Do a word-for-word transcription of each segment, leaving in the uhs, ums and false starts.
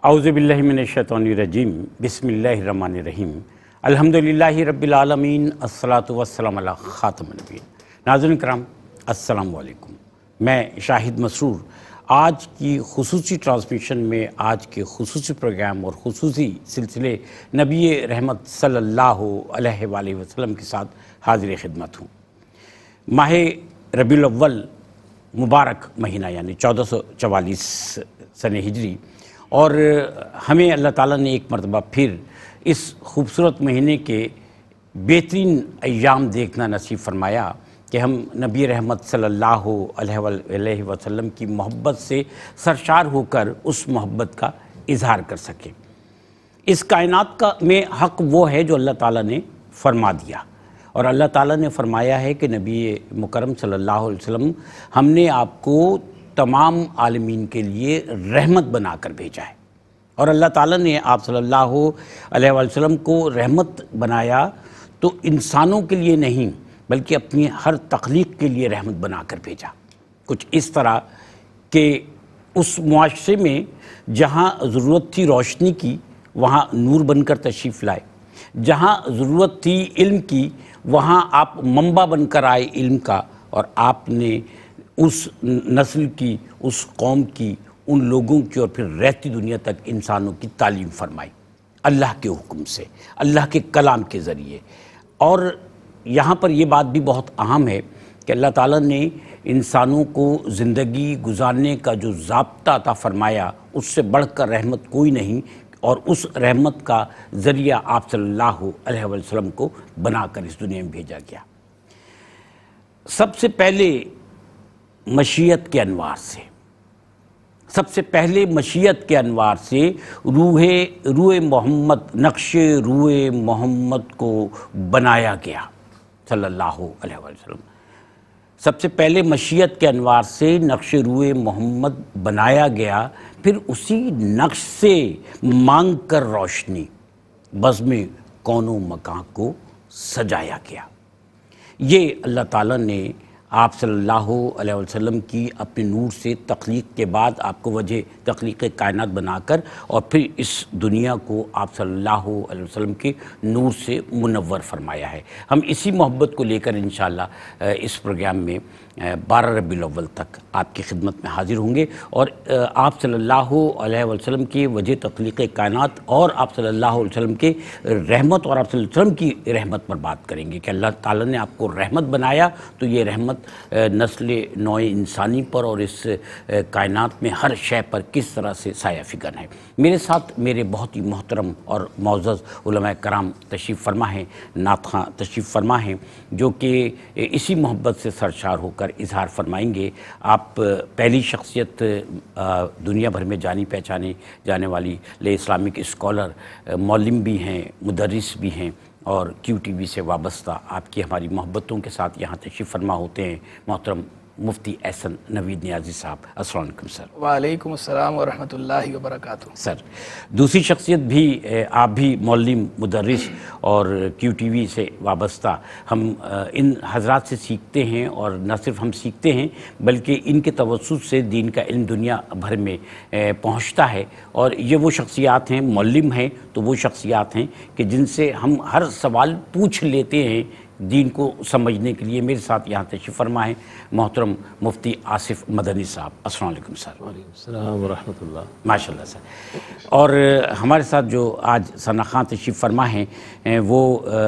اعوذ باللہ من الشیطان الرجیم بسم اللہ الرحمن الرحیم الحمدللہ رب العالمین الصلاۃ والسلام علی خاتم النبیین۔ ناظرین کرام السلام علیکم، میں شاہد مسرور آج کی خصوصی ٹرانسمیشن میں آج کے خصوصی پروگرام اور خصوصی سلسلے نبی رحمت صلی اللہ علیہ وآلہ وسلم کے ساتھ حاضر خدمت ہوں۔ ماہ ربیع الاول مبارک مہینہ یعنی چودہ سو چوالیس سن ہجری، اور ہمیں اللہ تعالیٰ نے ایک مرتبہ پھر اس خوبصورت مہینے کے بہترین ایام دیکھنا نصیب فرمایا کہ ہم نبی رحمت صلی اللہ علیہ وسلم کی محبت سے سرشار ہو کر اس محبت کا اظہار کر سکیں۔ اس کائنات کا میں حق وہ ہے جو اللہ تعالیٰ نے فرما دیا، اور اللہ تعالیٰ نے فرمایا ہے کہ نبی مکرم صلی اللہ علیہ وسلم ہم نے آپ کو تمام عالمین کے لیے رحمت بنا کر بھیجا ہے، اور اللہ تعالیٰ نے آپ صلی اللہ علیہ وسلم کو رحمت بنایا تو انسانوں کے لیے نہیں بلکہ اپنی ہر تخلیق کے لیے رحمت بنا کر بھیجا۔ کچھ اس طرح کہ اس معاشرے میں جہاں ضرورت تھی روشنی کی وہاں نور بن کر تشریف لائے، جہاں ضرورت تھی علم کی وہاں آپ منبع بن کر آئے علم کا، اور آپ نے اس نسل کی، اس قوم کی، ان لوگوں کی اور پھر رہتی دنیا تک انسانوں کی تعلیم فرمائی اللہ کے حکم سے، اللہ کے کلام کے ذریعے۔ اور یہاں پر یہ بات بھی بہت اہم ہے کہ اللہ تعالیٰ نے انسانوں کو زندگی گزارنے کا جو ضابطہ عطا فرمایا اس سے بڑھ کر رحمت کوئی نہیں، اور اس رحمت کا ذریعہ آپ صلی اللہ علیہ وسلم کو بنا کر اس دنیا میں بھیجا گیا۔ سب سے پہلے مشیت کے انوار سے سب سے پہلے مشیت کے انوار سے روح روح محمد نقش روح محمد کو بنایا گیا صلی اللہ علیہ وسلم۔ سب سے پہلے مشیت کے انوار سے نقش روح محمد بنایا گیا، پھر اسی نقش سے مانگ کر روشنی بزم کون و مکان کو سجایا گیا۔ یہ اللہ تعالیٰ نے آپ صلی اللہ علیہ وسلم کی اپنے نور سے تخلیق کے بعد آپ کو وجہ تخلیق کائنات بنا کر اور پھر اس دنیا کو آپ صلی اللہ علیہ وسلم کے نور سے منور فرمایا ہے۔ ہم اسی محبت کو لے کر انشاءاللہ اس پروگرام میں بارہ ربیع الاول تک آپ کی خدمت میں حاضر ہوں گے، اور آپ صلی اللہ علیہ وسلم کی وجہ تخلیق کائنات اور آپ صلی اللہ علیہ وسلم کے رحمت اور آپ صلی اللہ علیہ وسلم کی رحمت پر بات کریں گے کہ اللہ تعالیٰ نے آپ کو رحمت بنایا تو یہ رحمت نسل نوع انسانی پر اور اس کائنات میں ہر شے پر کس طرح سے سایہ فکن ہے۔ میرے ساتھ میرے بہت ہی محترم اور معزز علماء کرام تشریف فرما ہیں، نعت خواں تشریف فرما ہیں، جو کہ اسی محبت سے سرشار ہو کر اظہار فرمائیں گے۔ آپ پہلی شخصیت دنیا بھر میں جانی پہچانی جانے والی لے اسلامک اسکالر، معلم بھی ہیں، مدرس بھی ہیں، اور کیو ٹی وی سے وابستہ آپ کی ہماری محبتوں کے ساتھ یہاں تشریف فرما ہوتے ہیں محترم مفتی احسن نوید نیازی صاحب۔ السلام علیکم سر۔ وعلیکم السلام ورحمۃ اللہ وبرکاتہ۔ سر دوسری شخصیت بھی آپ بھی معلم، مدرس اور کیو ٹی وی سے وابستہ، ہم ان حضرات سے سیکھتے ہیں، اور نہ صرف ہم سیکھتے ہیں بلکہ ان کے توسط سے دین کا علم دنیا بھر میں پہنچتا ہے، اور یہ وہ شخصیات ہیں، معلم ہیں تو وہ شخصیات ہیں کہ جن سے ہم ہر سوال پوچھ لیتے ہیں دین کو سمجھنے کے لیے۔ میرے ساتھ یہاں تشریف فرما ہے محترم مفتی آصف مدنی صاحب۔ السلام علیکم سر۔ وعلیکم السلام ورحمۃ اللہ۔ ماشاء اللہ سر۔ اور ہمارے ساتھ جو آج ثنا خاں تشریف فرما ہیں وہ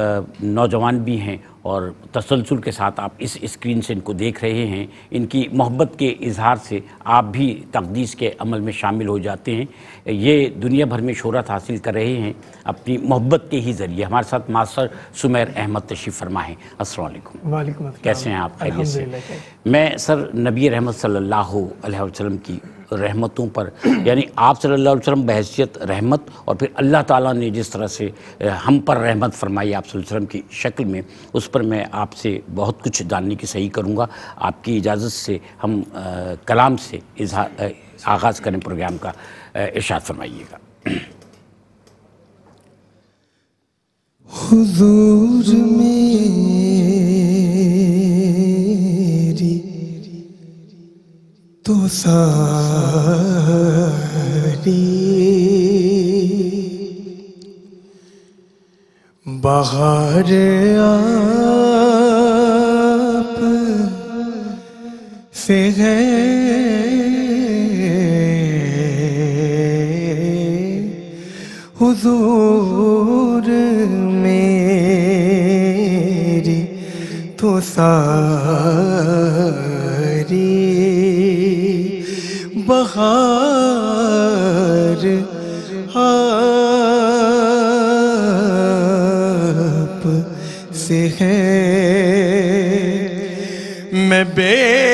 نوجوان بھی ہیں، اور تسلسل کے ساتھ آپ اس اسکرین سے ان کو دیکھ رہے ہیں، ان کی محبت کے اظہار سے آپ بھی تقدیس کے عمل میں شامل ہو جاتے ہیں۔ یہ دنیا بھر میں شہرت حاصل کر رہے ہیں اپنی محبت کے ہی ذریعے۔ ہمارے ساتھ ماسٹر سمیر احمد تشریف فرما ہیں۔ السلام علیکم۔ وعلیکم السلام۔ کیسے ہیں آپ؟ خیریت سے؟ میں سر نبی رحمت صلی اللہ علیہ وسلم کی رحمتوں پر، یعنی آپ صلی اللہ علیہ وسلم بحیثیت رحمت، اور پھر اللہ تعالیٰ نے جس طرح سے ہم پر رحمت فرمائی آپ صلی اللہ علیہ وسلم کی شکل میں، اس پر میں آپ سے بہت کچھ جاننے کی صحیح کروں گا۔ آپ کی اجازت سے ہم کلام سے اظہار آغاز کریں پروگرام کا، ارشاد فرمائیے گا۔ حضور میری تو ساری بہار آپ سے ہے حضور میری تو ساری بہار آپ سے ہے میں بے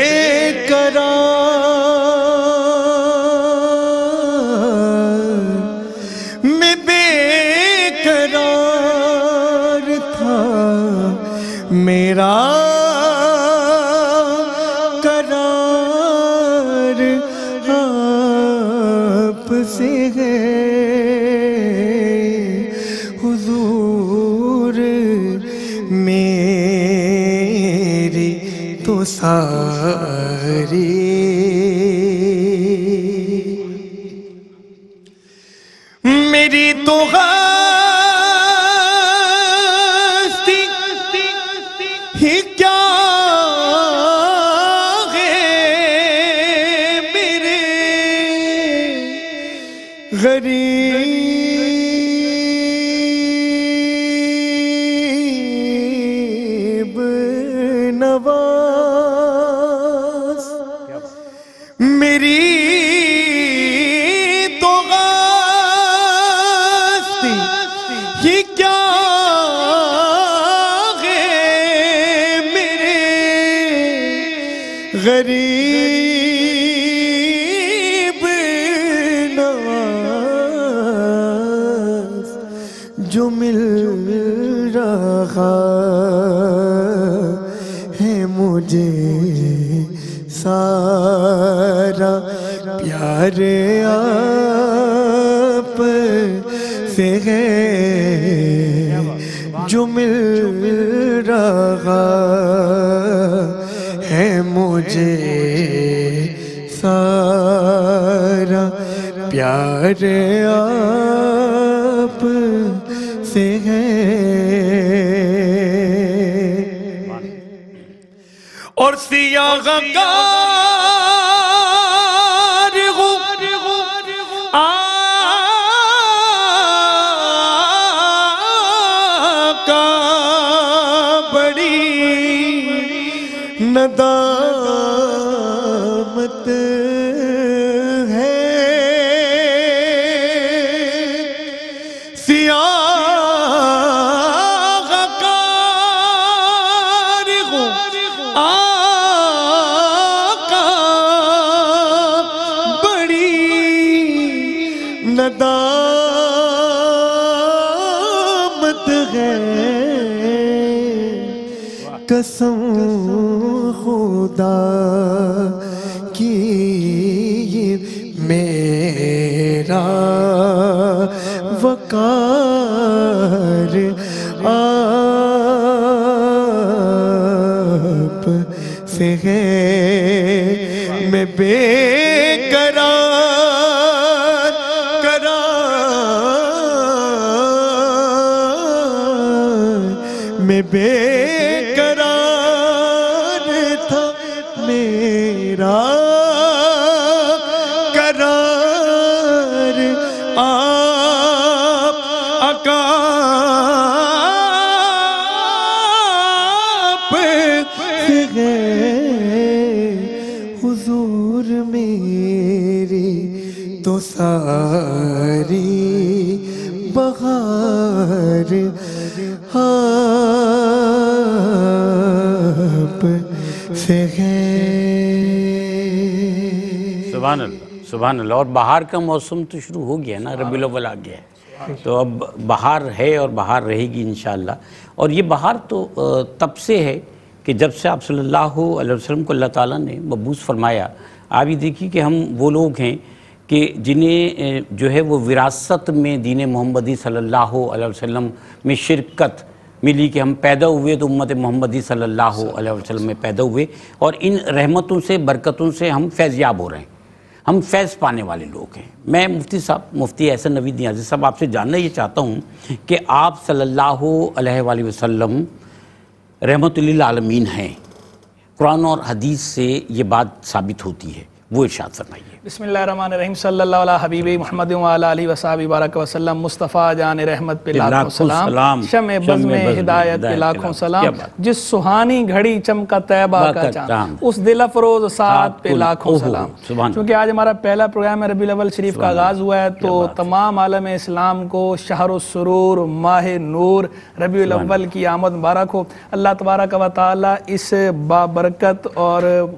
قرار میں بے قرار تھا میرا قرار آپ سے ہے حضور میری تو ساری میری تو ہستی ہی کیا ہے میرے غریب نواز میری تو غستی یہ کیا ہے میرے غریب نواز جو مل رہا ہے مجھے سارا پیار آپ سے ہے جو مل رہا ہے مجھے سارا پیار آپ سے ہے اور سیاہ کار ہوں آقا بڑی ندامت ہے سیاہ کار ہوں آقا بڑی ندامت ہے قسم خدا کی میرا وقار آپ سے ہے میں بے قرار قرار میں بے قرار تھا میرا قرار آپ آقا آپ سے ہے حضور میری تو ساری بہار آپ سے ہے سبحان اللہ سبحان اللہ. اور بہار کا موسم تو شروع ہو گیا نا, ربیع الاول آ گیا ہے, تو اب بہار ہے اور بہار رہے گی انشاءاللہ. اور یہ بہار تو تب سے ہے کہ جب سے آپ صلی اللہ علیہ وسلم کو اللہ تعالیٰ نے مبعوث فرمایا. آپ یہ دیکھیے کہ ہم وہ لوگ ہیں کہ جنہیں جو ہے وہ وراثت میں دین محمدی صلی اللہ علیہ وسلم میں شرکت ملی, کہ ہم پیدا ہوئے تو امت محمدی صلی اللہ علیہ وسلم میں پیدا ہوئے, اور ان رحمتوں سے برکتوں سے ہم فیضیاب ہو رہے ہیں. ہم فیض پانے والے لوگ ہیں۔ میں مفتی صاحب مفتی احسن نوید نیازی صاحب آپ سے جاننا یہ چاہتا ہوں کہ آپ صلی اللہ علیہ وآلہ وسلم رحمت للعالمین ہیں، قرآن اور حدیث سے یہ بات ثابت ہوتی ہے، وہ ارشاد فرمائیے۔ بسم اللہ الرحمن الرحیم، صلی اللہ علیہ حبیب محمد وعلی آلہ وصحبہ بارک وسلم۔ مصطفیٰ جان رحمت پہ لاکھوں سلام، شمع بزم ہدایت پہ لاکھوں سلام، جس سہانی گھڑی چمکا طیبہ کا چاند، اس دل افروز ساتھ پہ لاکھوں سلام۔ چونکہ آج ہمارا پہلا پروگرام ہے، ربیع الاول شریف کا آغاز ہوا ہے، تو تمام عالم اسلام کو شہر السرور، ماہ نور، ربیع الاول کی آمد مبارک ہو۔ اللہ تبارک و تعالی اس بابرکت اور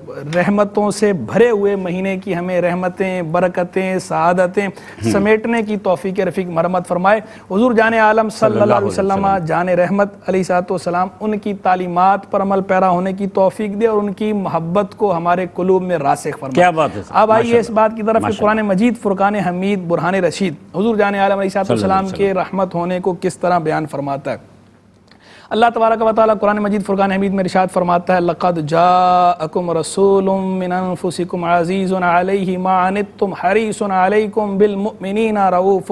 رحمتوں سے بھرے ہوئے مہینے کی ہمیں رحمتیں، برکتیں، سعادتیں سمیٹنے کی توفیق رفیق مرحمت فرمائے۔ حضور جان عالم صلی اللہ علیہ وسلم جان رحمت علیہ الصلوۃ والسلام، ان کی تعلیمات پر عمل پیرا ہونے کی توفیق دے اور ان کی محبت کو ہمارے قلوب میں راسخ فرمائے۔ کیا بات ہے۔ اب آئیے اس بات کی طرف کہ قرآن مجید فرقان حمید برہان رشید حضور جان عالم علیہ الصلوۃ والسلام کے رحمت ہونے کو کس طرح بیان فرماتا ہے۔ اللہ تبارک و تعالیٰ قرآن مجید فرقان حمید میں ارشاد فرماتا ہے، لَقَدْ جَاءَكُمْ رَسُولٌ مِّنْ أَنفُسِكُمْ عَزِيزٌ عَلَيْهِ مَا عَنِتُّمْ حَرِيصٌ عَلَيْكُمْ بِالْمُؤْمِنِينَ رَءُوفٌ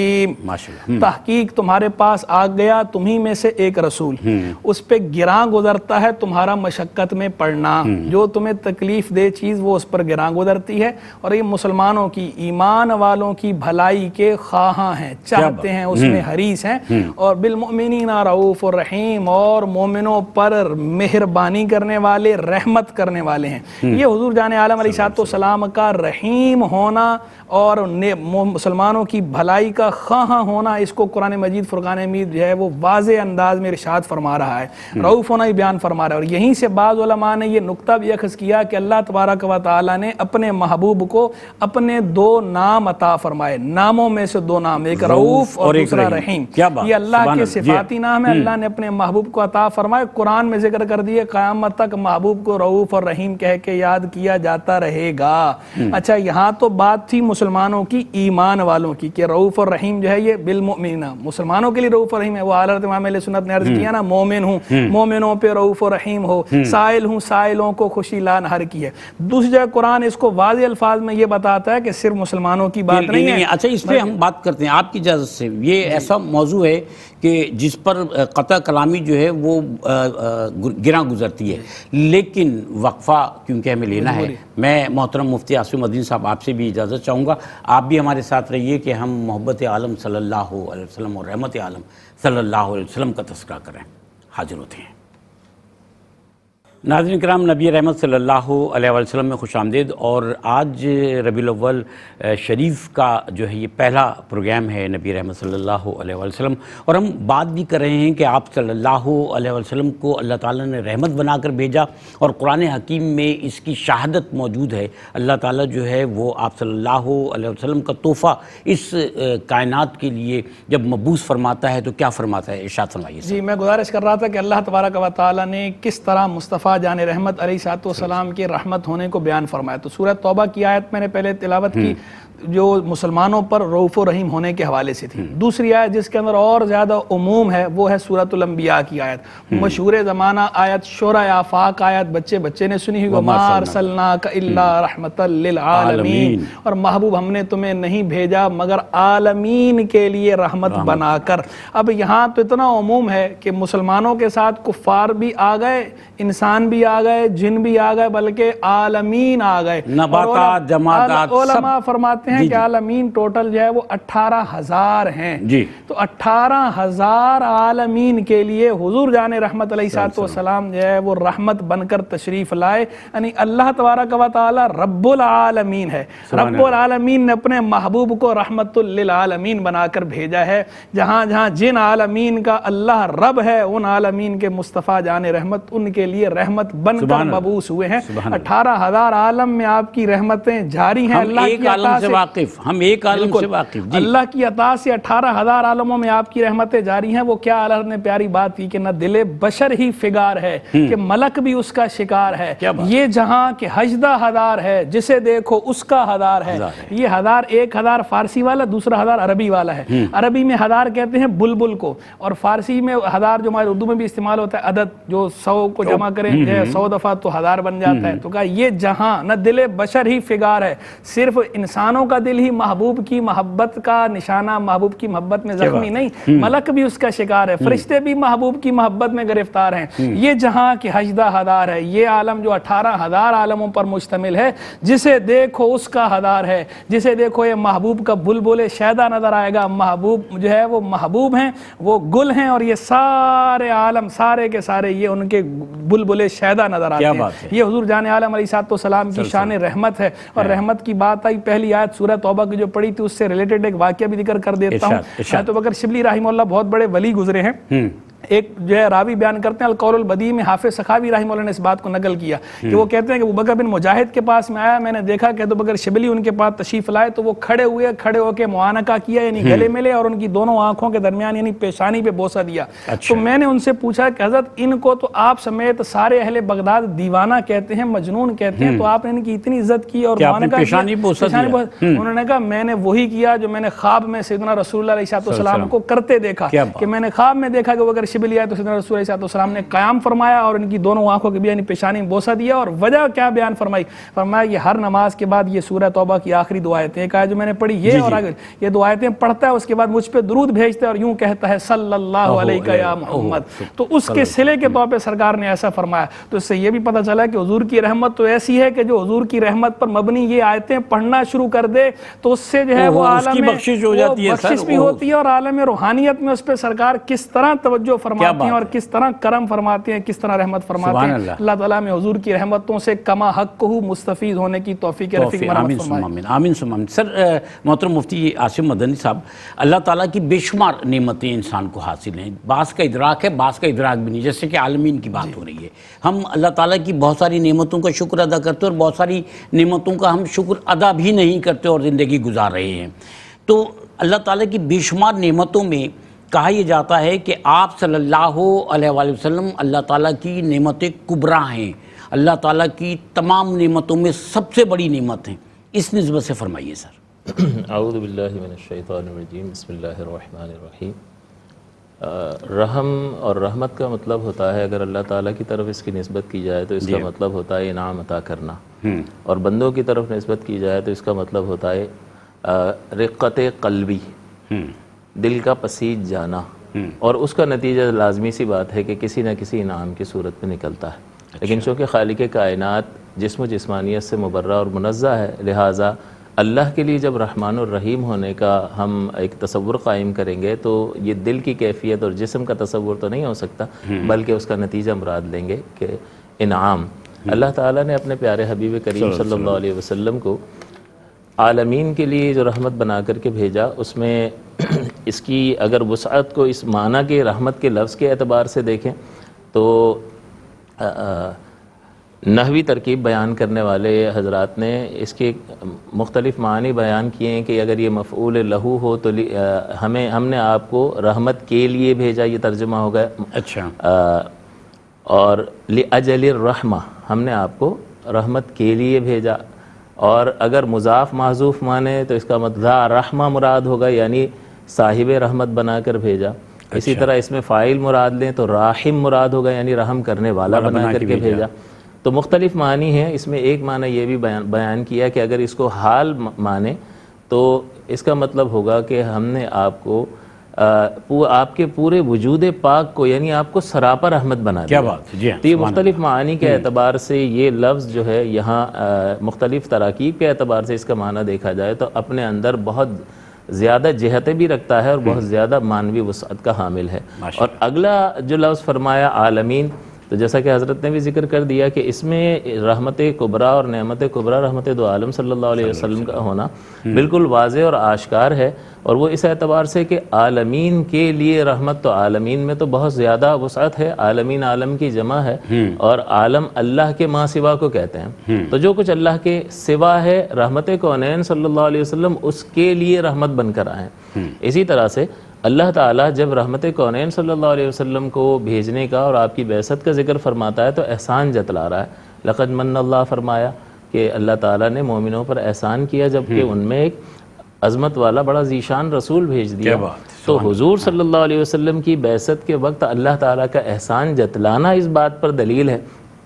رَحِيمٌ۔ تحقیق تمہارے پاس آ گیا تمہیں میں سے ایک رسول، اس پہ گراں گزرتا ہے تمہارا مشقت میں پڑنا، جو تمہیں تکلیف دے چیز وہ اس پر گراں گزرتی ہے، اور یہ مسلمانوں کی، ایمان والوں کی بھلائی کے خواہاں ہیں، چاہتے ہیں، اس میں حریص ہیں، اور بالمؤمنین رؤوف الرحیم، اور مومنوں پر مہربانی کرنے والے، رحمت کرنے والے ہیں۔ یہ حضور جان عالم علیہ الصلوۃ والسلام کا رحیم ہونا اور مسلمانوں کی بھلائی کا خواہاں ہونا، اس کو قرآن مجید فرقان حمید جو ہے وہ واضح انداز میں ارشاد فرما رہا ہے، رؤوف ہونا ہی بیان فرما رہا ہے۔ اور یہیں سے بعض علماء نے یہ نقطہ بھی اخذ کیا کہ اللہ تبارک و تعالیٰ نے اپنے محبوب کو اپنے دو نام عطا فرمائے، ناموں میں سے دو نام، ایک رؤوف اور دوسرا رحیم۔ یہ اللہ کے صفاتی نام ہے، اللہ نے اپنے محبوب کو عطا فرمائے، قرآن میں ذکر کر دیے، قیامت تک محبوب کو رؤوف اور رحیم کہہ کے یاد کیا جاتا رہے گا۔ اچھا، یہاں تو بات تھی مسلمانوں کی، ایمان والوں کی، کہ رؤوف اور رحیم جو ہے یہ بالمؤمنین، مسلمانوں کے لیے رؤوف اور رحیم ہے۔ وہ حضرت امام علیہ سنت نے عرض کیا نا، مومن ہوں مومنوں پہ رؤوف اور رحیم ہو، سائل ہوں سائلوں کو خوشی لا نہر کی ہے۔ دوسری جگہ قرآن اس کو واضح الفاظ میں یہ بتاتا ہے کہ صرف مسلمانوں کی بات نہیں ہے۔ اچھا، اس پہ ہم بات کرتے ہیں آپ کی اجازت سے۔ یہ ایسا موضوع ہے کہ جس پر قطع کلامی جو ہے وہ گراں گزرتی ہے، لیکن وقفہ کیونکہ ہمیں لینا ہے، میں محترم مفتی عاصم مدنی صاحب آپ سے بھی اجازت چاہوں گا، آپ بھی ہمارے ساتھ رہیے کہ ہم محبت عالم صلی اللہ علیہ وسلم اور رحمت عالم صلی اللہ علیہ وسلم کا تذکرہ کریں۔ حاضر ہوتے ہیں۔ ناظرین کرام، نبی رحمت صلی اللہ علیہ وسلم میں خوش آمدید، اور آج ربیع الاول شریف کا جو ہے یہ پہلا پروگرام ہے نبی رحمت صلی اللہ علیہ وسلم، اور ہم بات بھی کر رہے ہیں کہ آپ صلی اللہ علیہ وسلم کو اللہ تعالیٰ نے رحمت بنا کر بھیجا، اور قرآن حکیم میں اس کی شہادت موجود ہے۔ اللہ تعالیٰ جو ہے وہ آپ صلی اللہ علیہ وسلم کا تحفہ اس کائنات کے لیے جب مبعوث فرماتا ہے تو کیا فرماتا ہے، ارشاد فرمائیے۔ جی، میں گزارش کر رہا تھا کہ اللہ تبارک و تعالیٰ نے کس طرح مصطفیٰ جان رحمت علیہ الصلوۃ والسلام کے رحمت ہونے کو بیان فرمایا۔ تو سورہ توبہ کی آیت میں نے پہلے تلاوت کی جو مسلمانوں پر رؤوف و رحیم ہونے کے حوالے سے تھی۔ دوسری آیت جس کے اندر اور زیادہ عموم ہے وہ ہے سورۃ الانبیاء کی آیت، مشہور زمانہ آیت، شورى آفاق آیت بچے بچے نے سنی ہوئی، وما ارسلناک الا رحمۃ للعالمین، اور محبوب ہم نے تمہیں نہیں بھیجا مگر عالمین کے لیے رحمت بنا کر۔ اب یہاں تو اتنا عموم ہے کہ مسلمانوں کے ساتھ کفار بھی آ گئے، انسان بھی آ گئے، جن بھی آ گئے، بلکہ عالمین آ گئے، نباتات، جمادات، علماء فرماتے ہیں کہ عالمین ٹوٹل جو ہے وہ اٹھارہ ہزار ہیں۔ تو اٹھارہ ہزار عالمین کے لیے حضور جان رحمت علیہ الصلوۃ والسلام جو ہے وہ رحمت بن کر تشریف لائے، یعنی اللہ تبارک و تعالی رب العالمین ہے۔ رب العالمین نے اپنے محبوب کو رحمت للعالمین بنا کر بھیجا ہے۔ جہاں جہاں جن عالمین کا اللہ رب ہے، ان عالمین کے مصطفیٰ جان رحمت ان کے لیے رحمت بن کر مبعوث ہوئے ہیں۔ اٹھارہ ہزار عالم میں آپ کی رحمتیں جاری ہیں، اللہ کی عطا سے واقف، ہم ایک عالم سے واقف، اللہ کی عطا سے اٹھارہ ہزار عالموں میں آپ کی رحمتیں جاری ہیں۔ وہ کیا اللہ نے پیاری بات کی کہ نہ دل بشر ہی فگار ہے کہ ملک بھی اس کا شکار ہے، یہ جہاں کہ ہجدہ ہزار ہے، جسے دیکھو اس کا ہزار ہے۔ یہ ہزار، ایک ہزار فارسی والا، دوسرا ہزار عربی والا ہے۔ عربی میں ہزار کہتے ہیں بلبل کو، اور فارسی میں ہزار جو ہمارے اردو میں بھی استعمال ہوتا ہے عدد، جو سو کو جمع کریں جو ہے سو دفعہ تو ہزار بن جاتا ہے. تو کہا یہ جہاں نہ دل بشر ہی فگار ہے، صرف انسانوں کا دل ہی محبوب کی محبت کا نشانہ، محبوب کی محبت میں زخمی نہیں، ملک بھی اس کا شکار ہے، فرشتے بھی محبوب کی محبت میں گرفتار ہیں. یہ جہاں کی حجدہ ہدار ہے، یہ عالم جو اٹھارہ ہزار عالموں پر مشتمل ہے، جسے دیکھو اس کا ہدار ہے، جسے دیکھو یہ محبوب کا بلبل شیدا نظر آئے گا. محبوب جو ہے وہ محبوب ہیں، وہ گل ہیں، اور یہ سارے عالم سارے کے سارے یہ ان کے بلبل شیدا نظر آتے ہیں. یہ حضور جان عالم علیہ السلام کی شان رحمت ہے. اور رحمت کی بات آئی، پہلی آیت سورہ توبہ کی جو پڑھی تھی اس سے ریلیٹڈ ایک واقعہ بھی ذکر کر دیتا ہوں. حضرت ابوبکر شبلی رحمہ اللہ بہت بڑے ولی گزرے ہیں. ایک جو ہے راوی بیان کرتے ہیں القول البدیع میں، حافظ سخاوی رحمہ اللہ نے اس بات کو نقل کیا کہ وہ کہتے ہیں کہ ابوبکر بن مجاہد کے پاس میں آیا، میں نے دیکھا کہ ابوبکر شبلی ان کے پاس تشریف لائے تو وہ کھڑے ہوئے، کھڑے ہو کے معانقہ کیا، یعنی گلے ملے اور ان کی دونوں آنکھوں کے درمیان یعنی پیشانی پہ بوسہ دیا. تو میں نے ان سے پوچھا کہ حضرت ان کو تو آپ سمیت سارے اہل بغداد دیوانہ کہتے ہیں، مجنون کہتے ہیں، تو آپ نے ان کی اتنی عزت کی اور معانقہ کیا؟ انہوں نے کہا میں نے وہی کیا جو میں نے خواب میں سیدنا رسول اللہ علیہ السلام کو کرتے دیکھا، کہ میں نے خواب میں دیکھا کہ ابوبکر شبلی آئے تو سیدنا رسول علیہ السلام نے قیام فرمایا اور ان کی دونوں آنکھوں کے بیانی پیشانی میں بوسہ دیا. اور وجہ کیا بیان فرمائی؟ فرمایا یہ ہر نماز کے بعد یہ سورہ توبہ کی آخری دو آیتیں، ایک آیت جو میں نے پڑھی یہ اور اگر یہ دو آیتیں پڑھتا ہے اس کے بعد مجھ پہ درود بھیجتا ہے اور یوں کہتا ہے صلی اللہ علیہ یا محمد. تو اس کے صلے کے طور پہ سرکار نے ایسا فرمایا. تو اس سے یہ بھی پتہ چلا کہ حضور کی رحمت تو ایسی ہے کہ جو حضور کی رحمت پر مبنی یہ آیتیں پڑھنا شروع کر دے تو اس سے جو ہے وہ عالم میں بخشش بھی ہوتی ہے اور عالم روحانیت میں اس پہ سرکار کس طرح توجہ فرماتے ہیں اور کس طرح کرم فرماتے ہیں، کس طرح رحمت فرماتے ہیں. اللہ تعالیٰ میں حضور کی رحمتوں سے کما حق کو مستفید ہونے کی توفیق رفیق مرحمت فرمائے. آمین ثم آمین. سر محترم مفتی عاصم مدنی صاحب، اللہ تعالیٰ کی بے شمار نعمتیں انسان کو حاصل ہیں، بعض کا ادراک ہے بعض کا ادراک بھی نہیں. جیسے کہ عالمین کی بات ہو رہی ہے، ہم اللہ تعالیٰ کی بہت ساری نعمتوں کا شکر ادا کرتے اور بہت ساری نعمتوں کا ہم شکر ادا بھی نہیں کرتے اور زندگی گزار رہے ہیں. تو اللہ تعالیٰ کی بے شمار نعمتوں میں کہا یہ جاتا ہے کہ آپ صلی اللہ علیہ وآلہ وسلم اللہ تعالیٰ کی نعمت کبریٰ ہیں، اللہ تعالیٰ کی تمام نعمتوں میں سب سے بڑی نعمت ہیں. اس نسبت سے فرمائیے سر. اعوذ باللہ من الشیطان الرجیم، بسم اللہ الرحمن الرحیم. رحم اور رحمت کا مطلب ہوتا ہے، اگر اللہ تعالیٰ کی طرف اس کی نسبت کی جائے تو اس کا مطلب ہوتا ہے انعام عطا کرنا، اور بندوں کی طرف نسبت کی جائے تو اس کا مطلب ہوتا ہے رقت قلبی، دل کا پسیج جانا، اور اس کا نتیجہ لازمی سی بات ہے کہ کسی نہ کسی انعام کی صورت میں نکلتا ہے. لیکن چونکہ خالق کائنات جسم و جسمانیت سے مبرہ اور منزہ ہے، لہٰذا اللہ کے لیے جب رحمان الرحیم ہونے کا ہم ایک تصور قائم کریں گے تو یہ دل کی کیفیت اور جسم کا تصور تو نہیں ہو سکتا، بلکہ اس کا نتیجہ مراد لیں گے کہ انعام. اللہ تعالیٰ نے اپنے پیارے حبیب کریم صلی اللہ علیہ وسلم کو عالمین کے لیے جو رحمت بنا کر کے بھیجا، اس میں اس کی اگر وسعت کو اس معنی کے رحمت کے لفظ کے اعتبار سے دیکھیں تو نحوی ترکیب بیان کرنے والے حضرات نے اس کے مختلف معنی بیان کیے ہیں کہ اگر یہ مفعول لہو ہو تو ہمیں ہم نے آپ کو رحمت کے لیے بھیجا، یہ ترجمہ ہوگا. اچھا. اور لأجل الرحمہ، ہم نے آپ کو رحمت کے لیے بھیجا. اور اگر مضاف محذوف مانے تو اس کا مطلب رحمہ مراد ہوگا، یعنی صاحب رحمت بنا کر بھیجا. اسی طرح اس میں فاعل مراد لیں تو راحم مراد ہوگا، یعنی رحم کرنے والا بنا کر کے بھیجا. تو مختلف معنی ہیں. اس میں ایک معنی یہ بھی بیان بیان کیا کہ اگر اس کو حال مانے تو اس کا مطلب ہوگا کہ ہم نے آپ کو آپ کے پورے وجود پاک کو، یعنی آپ کو سراپا رحمت بنا دیا. کیا بات. تو یہ مختلف معانی کے اعتبار سے یہ لفظ جو ہے یہاں مختلف تراکیب کے اعتبار سے اس کا معنی دیکھا جائے تو اپنے اندر بہت زیادہ جہتیں بھی رکھتا ہے اور بہت زیادہ معنوی وسعت کا حامل ہے. اور اگلا جو لفظ فرمایا عالمین، تو جیسا کہ حضرت نے بھی ذکر کر دیا کہ اس میں رحمت کبریٰ اور نعمت کبریٰ رحمت دو عالم صلی اللہ علیہ وسلم کا ہونا بالکل واضح اور آشکار ہے. اور وہ اس اعتبار سے کہ عالمین کے لیے رحمت، تو عالمین میں تو بہت زیادہ وسعت ہے. عالمین عالم کی جمع ہے اور عالم اللہ کے ماں سوا کو کہتے ہیں. تو جو کچھ اللہ کے سوا ہے، رحمت کونین صلی اللہ علیہ وسلم اس کے لیے رحمت بن کر آئے. اسی طرح سے اللہ تعالیٰ جب رحمت کونین صلی اللہ علیہ وسلم کو بھیجنے کا اور آپ کی بعثت کا ذکر فرماتا ہے تو احسان جتلا رہا ہے. لقد من اللہ فرمایا کہ اللہ تعالیٰ نے مومنوں پر احسان کیا، جبکہ ان میں ایک عظمت والا بڑا ذیشان رسول بھیج دیا. تو حضور صلی اللہ علیہ وسلم کی بعثت کے وقت اللہ تعالیٰ کا احسان جتلانا اس بات پر دلیل ہے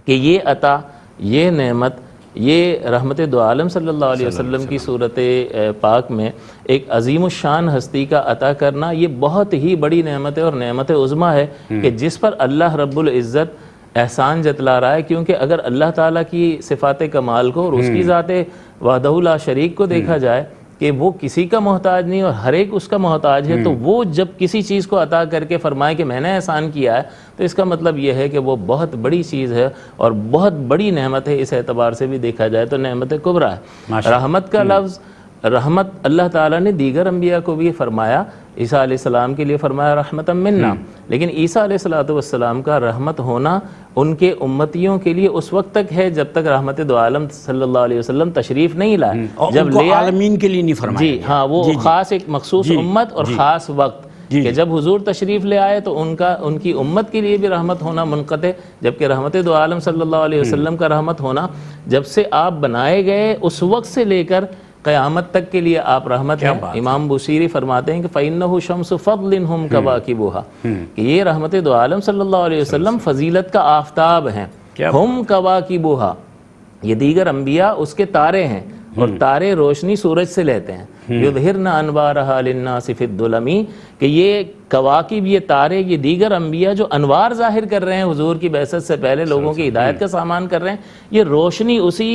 کہ یہ عطا، یہ نعمت، یہ رحمت دو عالم صلی اللہ علیہ وسلم کی صورت پاک میں ایک عظیم الشان ہستی کا عطا کرنا، یہ بہت ہی بڑی نعمت ہے اور نعمت عظمیٰ ہے کہ جس پر اللہ رب العزت احسان جتلا رہا ہے. کیونکہ اگر اللہ تعالیٰ کی صفات کمال کو اور اس کی ذات وحدہ لا شریک کو دیکھا جائے کہ وہ کسی کا محتاج نہیں اور ہر ایک اس کا محتاج ہے، تو وہ جب کسی چیز کو عطا کر کے فرمائے کہ میں نے احسان کیا ہے تو اس کا مطلب یہ ہے کہ وہ بہت بڑی چیز ہے اور بہت بڑی نعمت ہے. اس اعتبار سے بھی دیکھا جائے تو نعمت کبریٰ ہے. رحمت کا لفظ، رحمت اللہ تعالیٰ نے دیگر انبیاء کو بھی فرمایا. عیسیٰ علیہ السلام کے لیے فرمایا رحمتا منا، لیکن عیسیٰ علیہ السلام کا رحمت ہونا ان کے امتیوں کے لیے اس وقت تک ہے جب تک رحمت دو عالم صلی اللہ علیہ وسلم تشریف نہیں لائے. جب لے عالمین کے لیے نہیں فرمایا. جی ہاں، وہ خاص ایک مخصوص امت اور خاص وقت کہ جب حضور تشریف لے آئے تو ان کا ان کی امت کے لیے بھی رحمت ہونا منقطع، جبکہ رحمت دو عالم صلی اللہ علیہ وسلم کا رحمت ہونا جب سے آپ بنائے گئے اس وقت سے لے کر قیامت تک کے لیے آپ رحمت ہیں. امام بوصیری فرماتے ہیں کہ فَإِنَّهُ شَمْسُ فَضْلٍ هُمْ كَوَاكِبُهَا، کہ یہ رحمت دو عالم صلی اللہ علیہ وسلم فضیلت کا آفتاب ہیں. ہم كَوَاكِبُهَا، یہ دیگر انبیاء اس کے تارے ہیں اور تارے روشنی سورج سے لیتے ہیں. یظہرن انوارها للناس فی الظلم، کہ یہ کواکب، یہ تارے، یہ دیگر انبیاء جو انوار ظاہر کر رہے ہیں حضور کی بعثت سے پہلے، لوگوں کی ہدایت کا سامان کر رہے ہیں، یہ روشنی اسی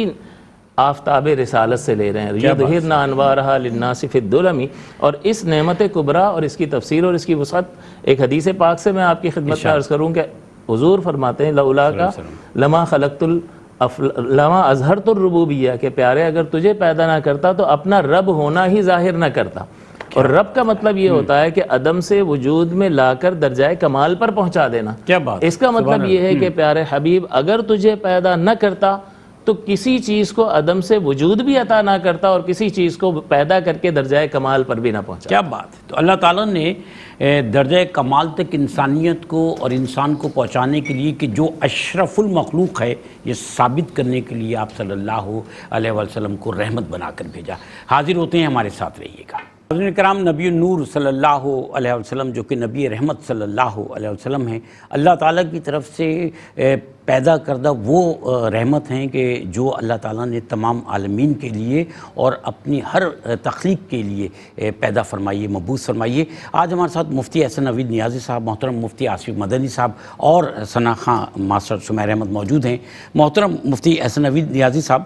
آفتاب رسالت سے لے رہے ہیں. یظہرن انوارها للناس فی الظلم. اور اس نعمت کبریٰ اور اس کی تفسیر اور اس کی وسعت ایک حدیث پاک سے میں آپ کی خدمت میں عرض کروں کہ حضور فرماتے ہیں لولا کا لما خلقت ال لما اظہرت الربوبیہ، کہ پیارے اگر تجھے پیدا نہ کرتا تو اپنا رب ہونا ہی ظاہر نہ کرتا. اور رب کا مطلب یہ ہوتا ہے کہ عدم سے وجود میں لا کر درجۂ کمال پر پہنچا دینا. کیا بات، اس کا مطلب یہ ہے کہ پیارے حبیب اگر تجھے پیدا نہ کرتا تو کسی چیز کو عدم سے وجود بھی عطا نہ کرتا اور کسی چیز کو پیدا کر کے درجۂ کمال پر بھی نہ پہنچا. کیا بات ہے. تو اللہ تعالیٰ نے درجۂ کمال تک انسانیت کو اور انسان کو پہنچانے کے لیے کہ جو اشرف المخلوق ہے یہ ثابت کرنے کے لیے آپ صلی اللہ علیہ وسلم کو رحمت بنا کر بھیجا. حاضر ہوتے ہیں، ہمارے ساتھ رہیے گا. حضرت کرام، نبی النور صلی اللہ علیہ وسلم جو کہ نبی رحمت صلی اللہ علیہ وسلم ہیں، اللہ تعالیٰ کی طرف سے پیدا کردہ وہ رحمت ہیں کہ جو اللہ تعالیٰ نے تمام عالمین کے لیے اور اپنی ہر تخلیق کے لیے پیدا فرمائیے، مبعوث فرمائیے. آج ہمارے ساتھ مفتی احسن نوید نیازی صاحب، محترم مفتی آصف مدنی صاحب اور ثنا خاں ماسٹر سمیر احمد موجود ہیں. محترم مفتی احسن نوید نیازی صاحب،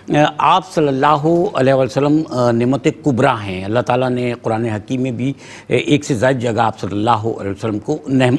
آپ صلی اللہ علیہ وسلم نعمت کبریٰ ہیں. اللہ تعالیٰ نے قرآن حکیم میں بھی ایک سے زائد جگہ آپ صلی اللہ علیہ وسلم کو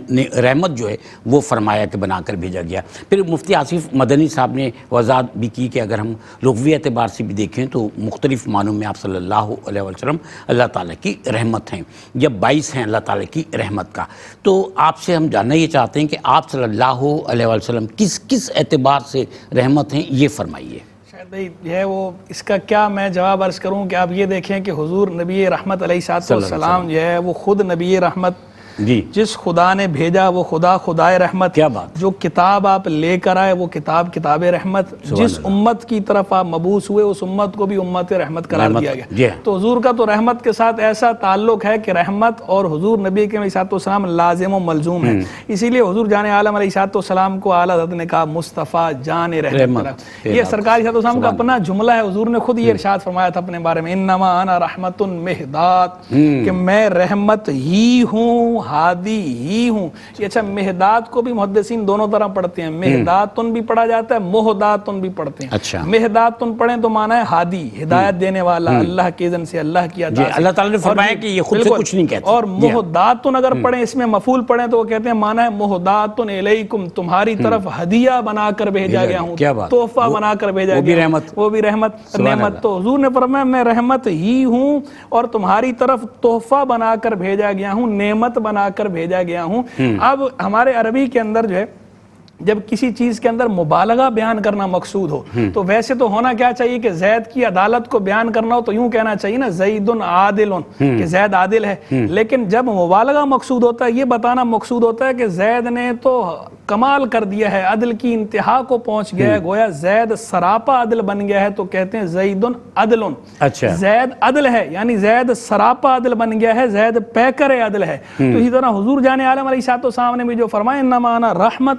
رحمت جو ہے وہ فرمایا کہ بنا کر بھیجا گیا. پھر مفتی آصف مدنی صاحب نے وضاحت بھی کی کہ اگر ہم لغوی اعتبار سے بھی دیکھیں تو مختلف معنوں میں آپ صلی اللہ علیہ وسلم اللہ تعالیٰ کی رحمت ہیں یا باعث ہیں اللہ تعالیٰ کی رحمت کا. تو آپ سے ہم جاننا یہ چاہتے ہیں کہ آپ صلی اللہ علیہ وسلم کس کس اعتبار سے رحمت ہیں، یہ فرمائیے. شاید بھائی یہ ہے وہ اس کا کیا میں جواب عرض کروں کہ آپ یہ دیکھیں کہ حضور نبی رحمت علیہ السلام جو ہے وہ خود نبی رحمت، جی جس خدا نے بھیجا وہ خدا خدائے رحمت. کیا بات. جو کتاب آپ لے کر آئے وہ کتاب کتاب رحمت. جس امت کی طرف آپ مبعوث ہوئے اس امت کو بھی امت رحمت قرار دیا گیا. تو حضور کا تو رحمت کے ساتھ ایسا تعلق ہے کہ رحمت اور حضور نبی کے علیہ السلام لازم و ملزوم ہے. اسی لیے حضور جان عالم علیہ السلام کو اعلیٰ حضرت نے کہا مصطفیٰ جان رحمت. یہ سرکار علیہ السلام کا اپنا جملہ ہے. حضور نے خود یہ ارشاد فرمایا تھا اپنے بارے میں انما انا رحمت مہدات، کہ میں رحمت ہی ہوں، ہادی ہی ہوں. یہ اچھا مہدات کو بھی محدثین دونوں طرح پڑھتے ہیں، مہداتن بھی پڑھا جاتا ہے، مہداتن بھی پڑھتے ہیں. اچھا مہداتن پڑھیں تو معنی ہے ہادی، ہدایت دینے والا، اللہ کے اذن سے، اللہ کی عطا سے. اللہ تعالیٰ نے فرمایا کہ یہ خود سے کچھ نہیں کہتے. اور مہداتن اگر پڑھیں اس میں مفعول پڑھیں تو وہ کہتے ہیں معنی ہے مہداتن الیکم، تمہاری طرف ہدیہ بنا کر بھیجا گیا ہوں، تحفہ بنا کر بھیجا گیا ہوں، وہ بھی رحمت نعمت. تو حضور نے فرمایا میں رحمت ہی ہوں اور تمہاری طرف تحفہ بنا کر بھیجا گیا ہوں، نعمت بنا کر بھیجا گیا ہوں. اب ہمارے عربی کے اندر جو ہے جب کسی چیز کے اندر مبالغہ بیان کرنا مقصود ہو تو ویسے تو ہونا کیا چاہیے کہ زید کی عدالت کو بیان کرنا ہو تو یوں کہنا چاہیے نا زید عادل، کہ زید عادل ہے. لیکن جب مبالغہ مقصود ہوتا ہے، یہ بتانا مقصود ہوتا ہے کہ زید نے تو کمال کر دیا ہے، عدل کی انتہا کو پہنچ گیا ہے، گویا زید سراپا عدل بن گیا ہے، تو کہتے ہیں زید عدل. اچھا زید عدل ہے یعنی زید سراپا عدل بن گیا ہے، زید پیکر عدل ہے. تو اسی طرح حضور جان عالم علیہ السلام نے بھی جو فرمایا انما انا رحمت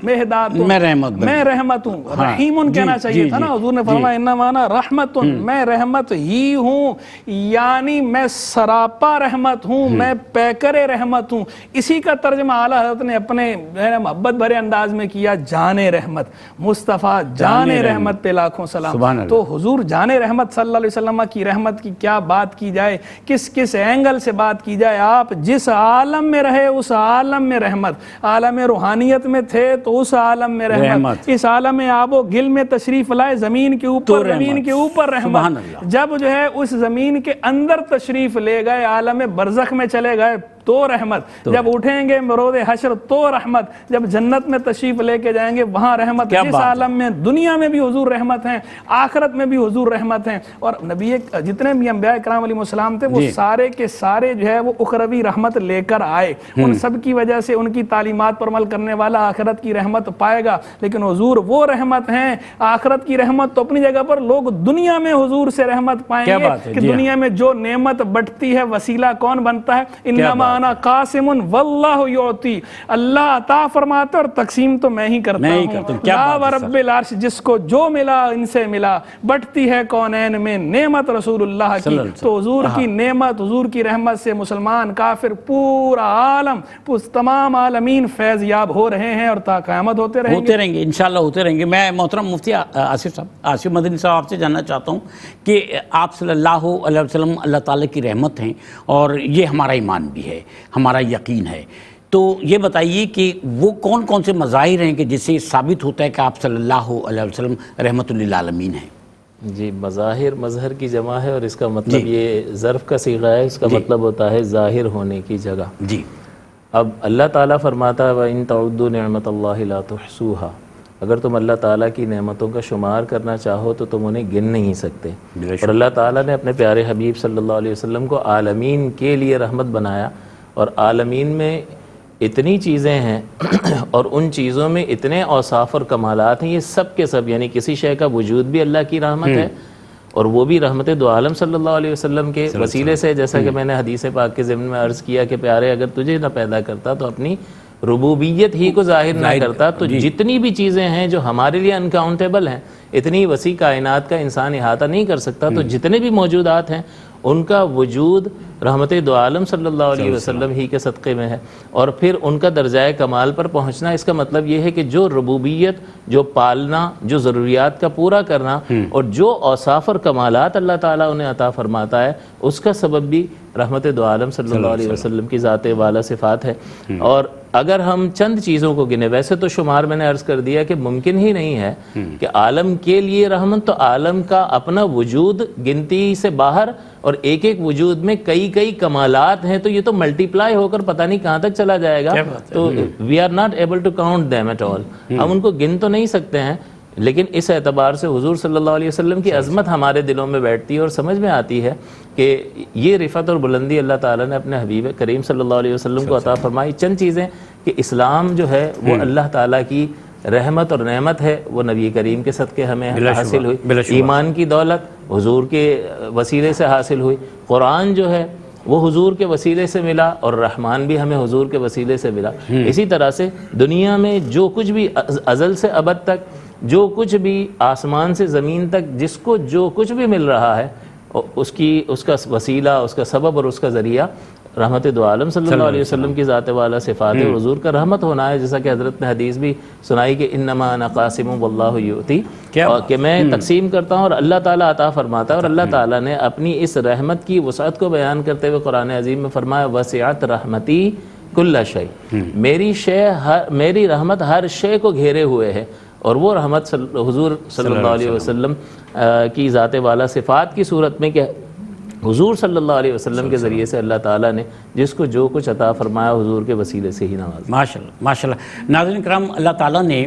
مہدات میں رحمت بن میں رحمت ہوں. رحیم کہنا چاہیے تھا نا, حضور نے فرمایا انما انا رحمت, میں رحمت ہی ہوں, یعنی میں سراپا رحمت ہوں, میں پیکر رحمت ہوں. اسی کا ترجمہ اعلیٰ حضرت نے اپنے محبت بھرے انداز میں کیا, جان رحمت. مصطفیٰ جان رحمت پہ لاکھوں سلام. تو حضور جان رحمت صلی اللہ علیہ وسلم کی رحمت کی کیا بات کی جائے, کس کس اینگل سے بات کی جائے. آپ جس عالم میں رہے اس عالم میں رحمت, عالم روحانیت میں تھے تو اس عالم میں رحمت, اس عالم آب و گل میں تشریف لائے, زمین کے اوپر زمین کے اوپر رحمت. جب جو ہے اس زمین کے اندر تشریف لے گئے, عالم برزخ میں چلے گئے تو رحمت, جب اٹھیں گے مرود حشر تو رحمت, جب جنت میں تشریف لے کے جائیں گے وہاں رحمت. جس عالم میں دنیا میں بھی حضور رحمت ہیں, آخرت میں بھی حضور رحمت ہیں. اور نبی جتنے بھی انبیاء کرام علیہ السلام تھے وہ سارے کے سارے جو ہے وہ اخروی رحمت لے کر آئے. ان سب کی وجہ سے ان کی تعلیمات پر عمل کرنے والا آخرت کی رحمت پائے گا. لیکن حضور وہ رحمت ہیں, آخرت کی رحمت تو اپنی جگہ پر, لوگ دنیا میں حضور سے رحمت پائیں گے کہ دنیا میں جو نعمت بٹتی ہے وسیلہ کون بنتا ہے, انما انا قاسم واللہ یعطی, اللہ عطا فرماتا اور تقسیم تو میں ہی کرتا ہوں. لا ورب العرش, جس کو جو ملا ان سے ملا, بٹتی ہے کونین میں نعمت رسول اللہ کی. تو حضور کی نعمت, حضور کی رحمت سے مسلمان کافر پورا عالم, تمام عالمین فیض یاب ہو رہے ہیں اور تا قیامت ہوتے رہیں گے ہوتے رہیں گے انشاءاللہ ہوتے رہیں گے. میں محترم مفتی آصف صاحب, آصف مدنی صاحب, آپ سے جاننا چاہتا ہوں کہ آپ صلی اللہ علیہ وسلم اللہ تعالیٰ کی رحمت ہیں اور یہ ہمارا ایمان بھی ہے, ہمارا یقین ہے. تو یہ بتائیے کہ وہ کون کون سے مظاہر ہیں کہ جس سے ثابت ہوتا ہے کہ آپ صلی اللہ علیہ وسلم رحمت للعالمین ہیں؟ جی, مظاہر مظہر کی جمع ہے اور اس کا مطلب یہ ظرف کا صیغہ ہے, اس کا مطلب ہوتا ہے ظاہر ہونے کی جگہ. جی, اب اللہ تعالیٰ فرماتا ہے وَإِن تَعُدُّوا نِعْمَةَ اللَّهِ لَا تُحْصُوهَا, اگر تم اللہ تعالیٰ کی نعمتوں کا شمار کرنا چاہو تو تم انہیں گن نہیں سکتے. اور اللہ تعالیٰ نے اپنے پیارے حبیب صلی اللہ علیہ وسلم کو عالمین کے لیے رحمت بنایا, اور عالمین میں اتنی چیزیں ہیں اور ان چیزوں میں اتنے اوصاف اور کمالات ہیں, یہ سب کے سب, یعنی کسی شے کا وجود بھی اللہ کی رحمت ہے, اور وہ بھی رحمت دو عالم صلی اللہ علیہ وسلم کے وسیلے سے. جیسا کہ میں نے حدیث پاک کے ضمن میں عرض کیا کہ پیارے اگر تجھے نہ پیدا کرتا تو اپنی ربوبیت ہی کو ظاہر نہ کرتا, تو جتنی بھی چیزیں ہیں جو ہمارے لیے انکاؤنٹیبل ہیں, اتنی وسیع کائنات کا انسان احاطہ نہیں کر سکتا, تو جتنے بھی موجودات ہیں ان کا وجود رحمت دو عالم صلی اللہ علیہ وسلم ہی کے صدقے میں ہے. اور پھر ان کا درجۂ کمال پر پہنچنا, اس کا مطلب یہ ہے کہ جو ربوبیت, جو پالنا, جو ضروریات کا پورا کرنا, اور جو اوصاف اور کمالات اللہ تعالیٰ انہیں عطا فرماتا ہے, اس کا سبب بھی رحمت دو عالم صلی اللہ علیہ وسلم کی ذات والا صفات ہے. اور اگر ہم چند چیزوں کو گنے, ویسے تو شمار میں نے عرض کر دیا کہ ممکن ہی نہیں ہے کہ عالم کے لیے رحمت, تو عالم کا اپنا وجود گنتی سے باہر, اور ایک ایک وجود میں کئی کئی کمالات ہیں, تو یہ تو ملٹی پلائی ہو کر پتہ نہیں کہاں تک چلا جائے گا. تو we are not able to count them at all, ہم ان کو گن تو نہیں سکتے ہیں, لیکن اس اعتبار سے حضور صلی اللہ علیہ وسلم کی عظمت ہمارے دلوں میں بیٹھتی ہے اور سمجھ میں آتی ہے کہ یہ رفعت اور بلندی اللہ تعالیٰ نے اپنے حبیب کریم صلی اللہ علیہ وسلم کو عطا فرمائی. چند چیزیں کہ اسلام جو ہے وہ اللہ تعالیٰ کی رحمت اور نعمت ہے, وہ نبی کریم کے صدقے ہمیں حاصل ہوئی. ایمان کی دولت حضور کے وسیلے سے حاصل ہوئی. قرآن جو ہے وہ حضور کے وسیلے سے ملا, اور رحمان بھی ہمیں حضور کے وسیلے سے ملا. اسی طرح سے دنیا میں جو کچھ بھی ازل سے ابد تک, جو کچھ بھی آسمان سے زمین تک, جس کو جو کچھ بھی مل رہا ہے, اس کی اس کا وسیلہ, اس کا سبب اور اس کا ذریعہ رحمت دو عالم صلی اللہ علیہ وسلم کی ذات والا صفات ہے, اور حضور کا رحمت ہونا ہے. جیسا کہ حضرت نے حدیث بھی سنائی کہ انما انا قاسم واللہ یؤتی, کہ میں تقسیم کرتا ہوں اور اللہ تعالیٰ عطا فرماتا ہے. اور اللہ تعالیٰ نے اپنی اس رحمت کی وسعت کو بیان کرتے ہوئے قرآن عظیم میں فرمایا وسعت رحمتی کل شیء, میری شے میری رحمت ہر شے کو گھیرے ہوئے ہے. اور وہ رحمت حضور صلی اللہ علیہ وسلم کی ذات والا صفات کی صورت میں کہ حضور صلی اللہ علیہ وسلم کے ذریعے سے اللہ تعالیٰ نے جس کو جو کچھ عطا فرمایا حضور کے وسیلے سے ہی نوازا. ماشاءاللہ ماشاءاللہ. ناظرین کرام, اللہ تعالیٰ نے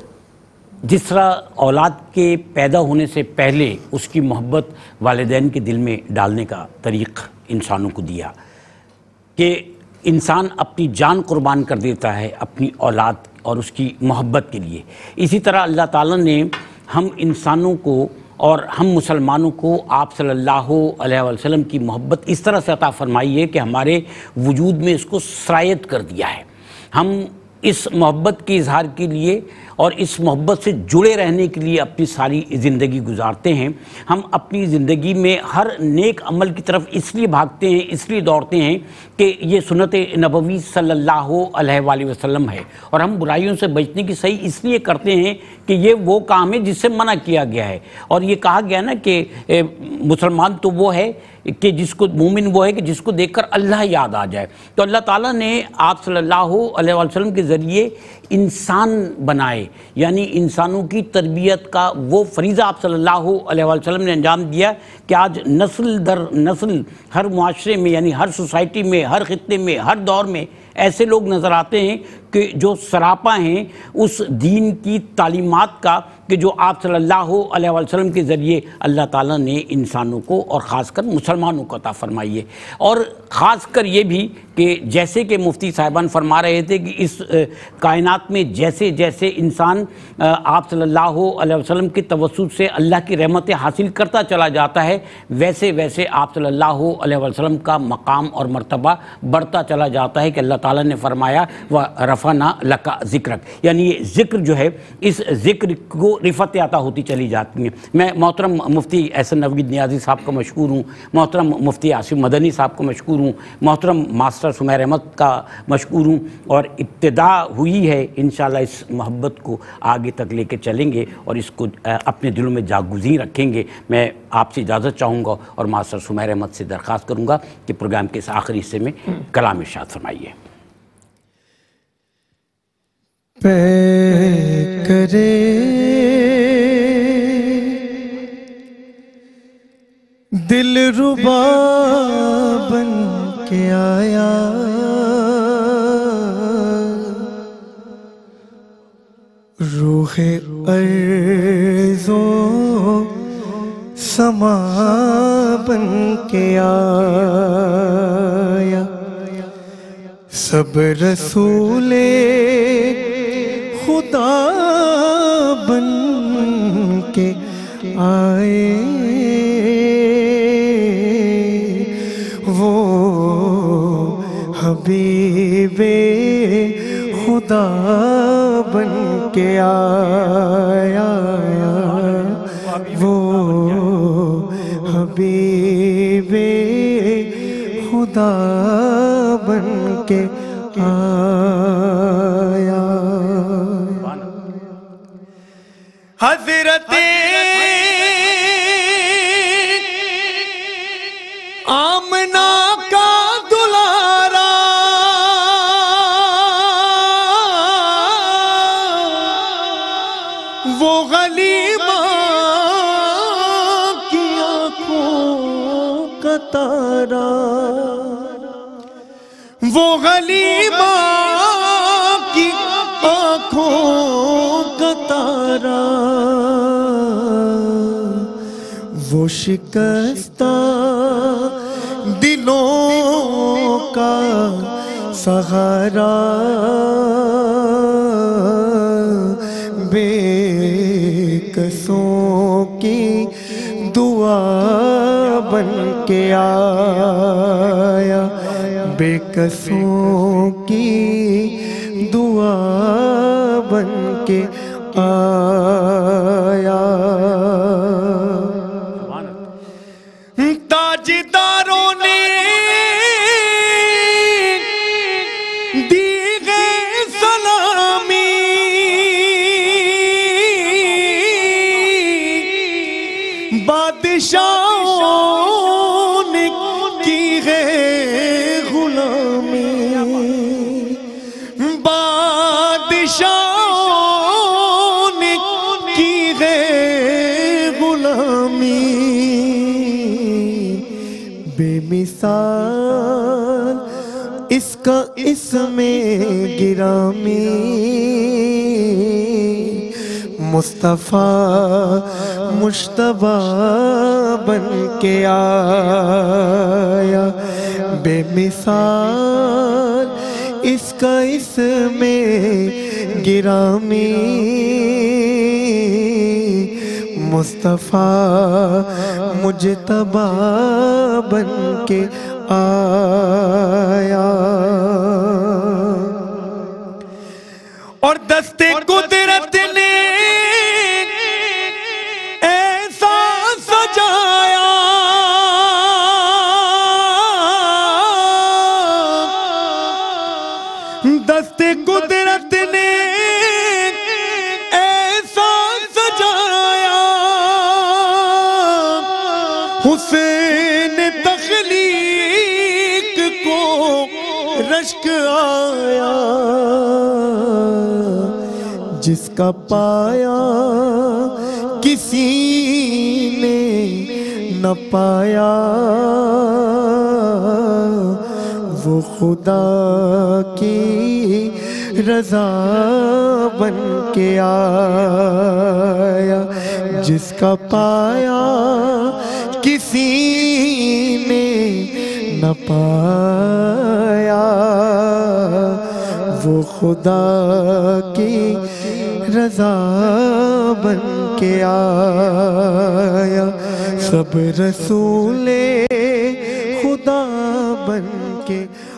جس طرح اولاد کے پیدا ہونے سے پہلے اس کی محبت والدین کے دل میں ڈالنے کا طریق انسانوں کو دیا کہ انسان اپنی جان قربان کر دیتا ہے اپنی اولاد اور اس کی محبت کے لیے, اسی طرح اللہ تعالیٰ نے ہم انسانوں کو اور ہم مسلمانوں کو آپ صلی اللہ علیہ وسلم کی محبت اس طرح سے عطا فرمائی ہے کہ ہمارے وجود میں اس کو سرایت کر دیا ہے. ہم اس محبت کے اظہار کے لیے اور اس محبت سے جڑے رہنے کے لیے اپنی ساری زندگی گزارتے ہیں۔ ہم اپنی زندگی میں ہر نیک عمل کی طرف اس لیے بھاگتے ہیں، اس لیے دوڑتے ہیں کہ یہ سنت نبوی صلی اللہ علیہ وآلہ وسلم ہے، اور ہم برائیوں سے بچنے کی صحیح اس لیے کرتے ہیں کہ یہ وہ کام ہے جس سے منع کیا گیا ہے۔ اور یہ کہا گیا نا کہ مسلمان تو وہ ہے کہ جس کو مومن وہ ہے کہ جس کو دیکھ کر اللہ یاد آ جائے۔ تو اللہ تعالیٰ نے آپ صلی اللہ علیہ وسلم کے ذریعے انسان بنائے، یعنی انسانوں کی تربیت کا وہ فریضہ آپ صلی اللہ علیہ وسلم نے انجام دیا کہ آج نسل در نسل ہر معاشرے میں، یعنی ہر سوسائٹی میں، ہر خطے میں، ہر دور میں ایسے لوگ نظر آتے ہیں کہ جو سراپا ہیں اس دین کی تعلیمات کا کہ جو آپ صلی اللہ علیہ وسلم کے ذریعے اللہ تعالیٰ نے انسانوں کو اور خاص کر مسلمانوں کو عطا فرمائی ہے۔ اور خاص کر یہ بھی کہ جیسے کہ مفتی صاحبان فرما رہے تھے کہ اس کائنات میں جیسے جیسے انسان آپ صلی اللہ علیہ وسلم کے توسط سے اللہ کی رحمتیں حاصل کرتا چلا جاتا ہے، ویسے ویسے آپ صلی اللہ علیہ وسلم کا مقام اور مرتبہ بڑھتا چلا جاتا ہے کہ اللہ تعالیٰ نے فرمایا وَرَفَعْنَا لَكَ ذِكْرَكَ، یعنی یہ ذکر جو ہے اس ذکر کو رفعت عطا ہوتی چلی جاتی ہیں۔ میں محترم مفتی احسن نوید نیازی صاحب کا مشکور ہوں، محترم مفتی آصف مدنی صاحب کا مشکور ہوں، محترم ماسٹر سمیر احمد کا مشکور ہوں، اور ابتدا ہوئی ہے، انشاءاللہ اس محبت کو آگے تک لے کے چلیں گے اور اس کو اپنے دلوں میں جاگزیں رکھیں گے۔ میں آپ سے اجازت چاہوں گا اور ماسٹر سمیر احمد سے درخواست کروں گا کہ پروگرام کے اس آخری حصے میں کلام ارشاد فرمائیے۔ پے کرے دل ربا بن کے آیا، روح ارض و سما بن کے آیا، سب رسول خدا بن کے آئے، وہ حبیب خدا بن کے آیا، وہ حبیب خدا بن کے آیا۔ حضرت آمنہ کا دلارا، وہ غلیمہ کی آنکھوں کا تارا، وہ غلیمہ کی آنکھوں کا تارا، وہ شکستہ دلوں کا سہارا، بے کسوں کی دعا بن کے آیا، بے کسوں کی دعا بن کے آیا۔ تاجداروں نے دی گئے سلامی، بادشاہوں نے کی ہے غلامی، بادشاہوں نے کی ہے غلامی، بے مثال اس کا اس میں گرامی، مصطفیٰ مجتبیٰ بن کے آیا، بے مثال اس کا اس میں گرامی، مصطفیٰ مجتبیٰ بن کے آیا۔ اور دست قدرت نے ایسا سجایا دست قدرت نے ایسا سجایا حسین تخلیق کو رشک آیا جس کا پایا کسی نے نہ پایا وہ خدا کی رضا بن کے آیا جس کا پایا کسی نے نہ پایا وہ خدا کی رضا بن کے آیا سب رسول خدا بن کے